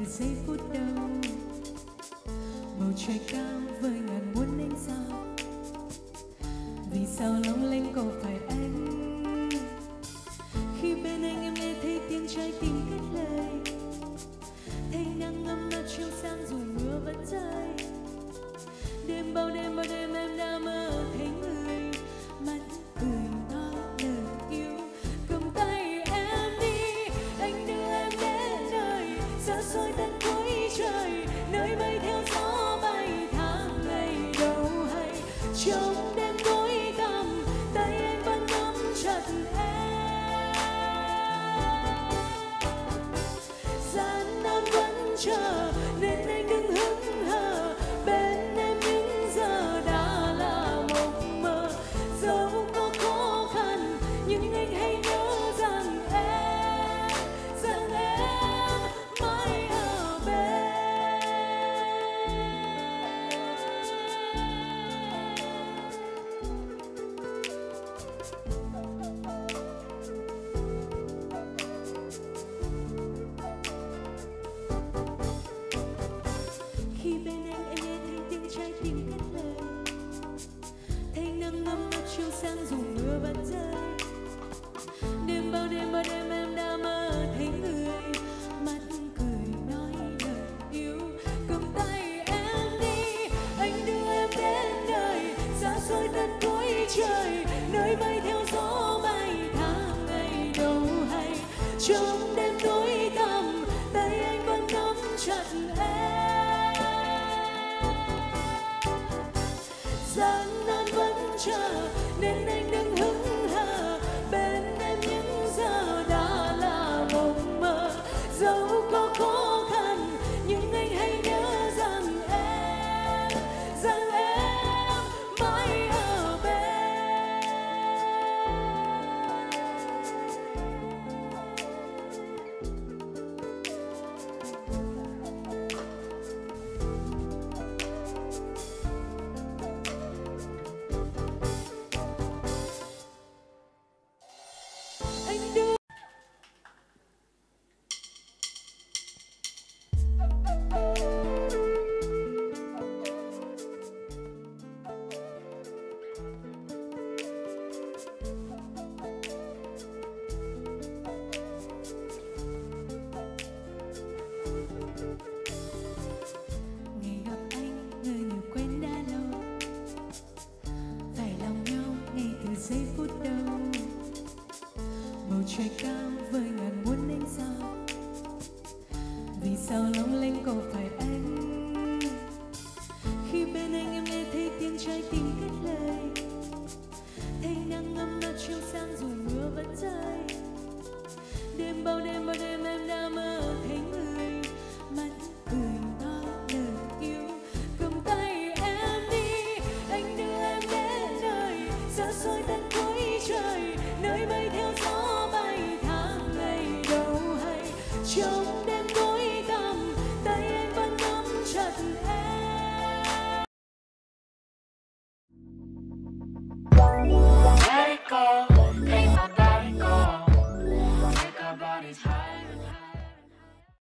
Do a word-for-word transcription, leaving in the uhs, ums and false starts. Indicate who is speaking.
Speaker 1: giây phút đầu. Bầu trời cao với ngàn muôn ánh sao, vì sao long lanh có phải anh? Khi bên anh em nghe thấy tiếng trái tim kết lời, thấy nắng ngâm ngất chiếu sáng dù mưa vẫn rơi. Đêm bao đêm bao đêm em đã mơ thấy người, mắt cười nói lời yêu. Cầm tay em đi, anh đưa em đến nơi xa xôi tận cuối trời, nơi bay theo gió bay tháng ngày đâu hay. Trong đêm tối tăm, tay anh vẫn nắm chặt em, gian nan vẫn chờ nên anh đừng hững hờ. Bên em những giờ đã là mộng mơ, dẫu có khó khăn nhưng anh hãy nhớ rằng em, rằng em mãi ở bên. Khi bên anh em nghe thấy tiếng trái tim kết lời, thấy nắng ngâm ngất chiếu sáng dù mưa vẫn rơi. Đêm bao đêm bao đêm em đã mơ thấy người, mắt cười nói lời yêu. Cầm tay em đi, anh đưa em đến nơi xa xôi tận cuối trời, nơi bay theo gió bay tháng ngày đâu hay. Trong đêm tối tăm, tay anh vẫn nắm chặt em, gian nan vẫn chờ nên anh đừng hững hờ. Bên em những giờ đã là mộng mơ, dẫu có khó khăn nhưng anh hãy nhớ rằng em, rằng em mãi ở bên. Anh đưa ngày gặp anh ngỡ như quen đã lâu, phải lòng nhau ngay từ giây phút đầu. Bầu trời cao với ngàn muôn ánh sao, vì sao long lanh có phải anh? Khi bên anh em nghe thấy tiếng trái tim